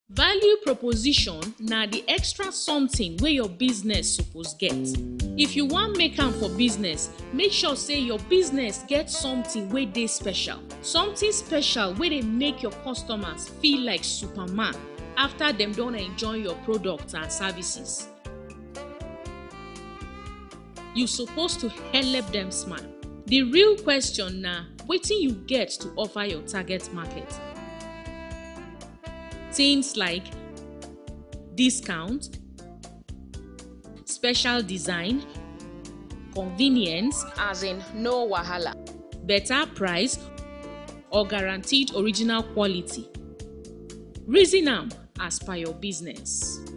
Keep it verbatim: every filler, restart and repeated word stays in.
Value proposition na the extra something wey your business suppose get. If you wan make am for business, make sure say your business get something wey dey special. Something special wey dey make your customers feel like superman after dem don enjoy your products and services. You suppose to helep dem smile. The real question na wetin you get to offer your target market. Things like discount, special design, convenience as in no wahala, better price or guaranteed original quality. Reason am as per your business.